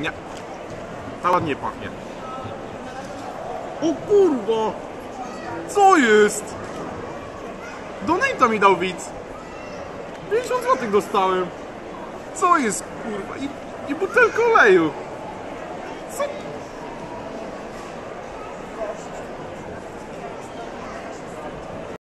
Nie. Ta ładnie pachnie. O kurwa! Co jest? Donate'a mi dał widz. 50 zł dostałem. Co jest kurwa? I butelkę oleju.